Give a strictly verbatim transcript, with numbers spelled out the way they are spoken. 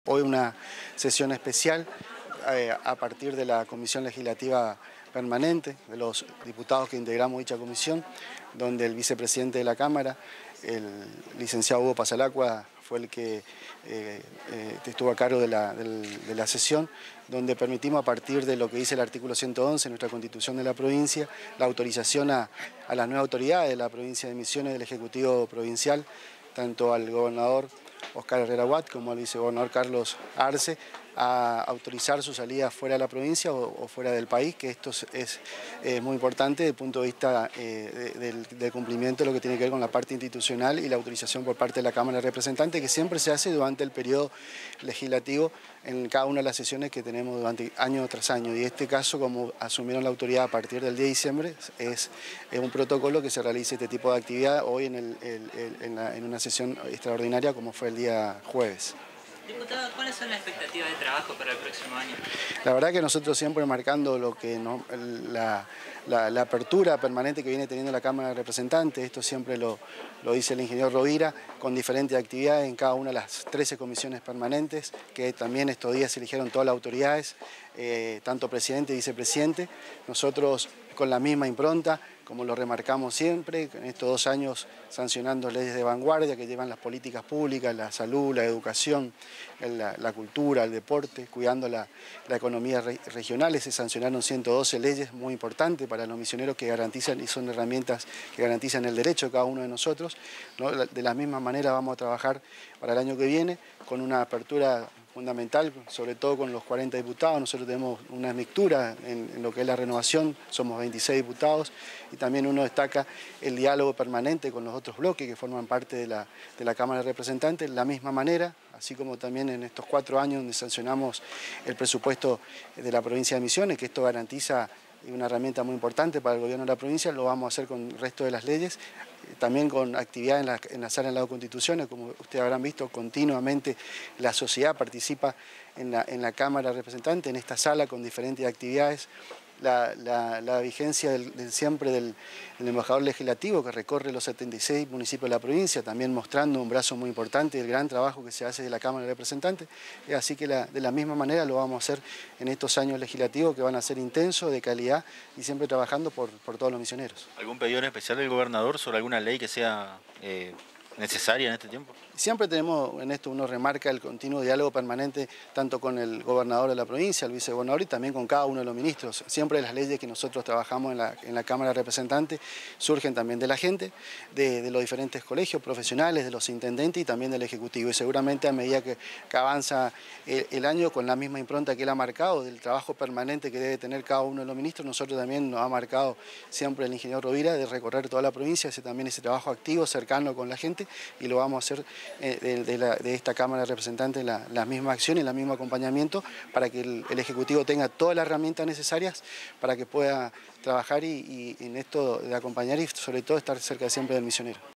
Hoy una sesión especial eh, a partir de la Comisión Legislativa Permanente, de los diputados que integramos dicha comisión, donde el vicepresidente de la Cámara, el licenciado Hugo Pasalacqua, fue el que eh, eh, estuvo a cargo de la, del, de la sesión, donde permitimos, a partir de lo que dice el artículo ciento once de nuestra Constitución de la provincia, la autorización a, a las nuevas autoridades de la provincia de Misiones, del Ejecutivo Provincial, tanto al gobernador Oscar Herrera Huat como al vicegobernador Carlos Arce, a autorizar su salida fuera de la provincia o, o fuera del país, que esto es, es, es muy importante desde el punto de vista eh, de, del, del cumplimiento de lo que tiene que ver con la parte institucional y la autorización por parte de la Cámara de Representantes, que siempre se hace durante el periodo legislativo en cada una de las sesiones que tenemos durante año tras año. Y este caso, como asumieron la autoridad a partir del diez de diciembre, es, es un protocolo que se realice este tipo de actividad hoy en, el, el, el, en, la, en una sesión extraordinaria como fue el día jueves. Diputado, ¿cuáles son las expectativas de trabajo para el próximo año? La verdad que nosotros siempre marcando lo que no, la, la, la apertura permanente que viene teniendo la Cámara de Representantes, esto siempre lo, lo dice el ingeniero Rovira, con diferentes actividades en cada una de las trece comisiones permanentes, que también estos días se eligieron todas las autoridades, eh, tanto presidente y vicepresidente. Nosotros con la misma impronta, como lo remarcamos siempre, en estos dos años sancionando leyes de vanguardia que llevan las políticas públicas, la salud, la educación, la, la cultura, el deporte, cuidando la, la economía re, regional. Se sancionaron ciento doce leyes muy importantes para los misioneros que garantizan y son herramientas que garantizan el derecho de cada uno de nosotros, ¿no? De la misma manera vamos a trabajar para el año que viene con una apertura fundamental, sobre todo con los cuarenta diputados. Nosotros tenemos una mixtura en, en lo que es la renovación, somos veintiséis diputados, y también uno destaca el diálogo permanente con los otros bloques que forman parte de la, de la Cámara de Representantes, de la misma manera, así como también en estos cuatro años donde sancionamos el presupuesto de la provincia de Misiones, que esto garantiza una herramienta muy importante para el gobierno de la provincia, lo vamos a hacer con el resto de las leyes, también con actividad en la, en la sala de las constituciones. Como ustedes habrán visto, continuamente la sociedad participa en la, en la Cámara de Representantes, en esta sala con diferentes actividades. La, la, la vigencia del, del siempre del, del embajador legislativo que recorre los setenta y seis municipios de la provincia, también mostrando un brazo muy importante del gran trabajo que se hace de la Cámara de Representantes. Así que la, de la misma manera lo vamos a hacer en estos años legislativos que van a ser intensos, de calidad y siempre trabajando por, por todos los misioneros. ¿Algún pedido en especial del gobernador sobre alguna ley que sea eh, necesaria en este tiempo? Siempre tenemos en esto, uno remarca el continuo diálogo permanente tanto con el gobernador de la provincia, el vicegobernador, y también con cada uno de los ministros. Siempre las leyes que nosotros trabajamos en la, en la Cámara de Representantes surgen también de la gente, de, de los diferentes colegios profesionales, de los intendentes y también del Ejecutivo. Y seguramente a medida que, que avanza el, el año, con la misma impronta que él ha marcado, del trabajo permanente que debe tener cada uno de los ministros, nosotros también nos ha marcado siempre el ingeniero Rovira de recorrer toda la provincia, ese, también ese trabajo activo, cercano con la gente, y lo vamos a hacer De, de, la, de esta Cámara de Representantes la, la misma acción y el mismo acompañamiento para que el, el Ejecutivo tenga todas las herramientas necesarias para que pueda trabajar y, y en esto de acompañar y sobre todo estar cerca siempre del misionero.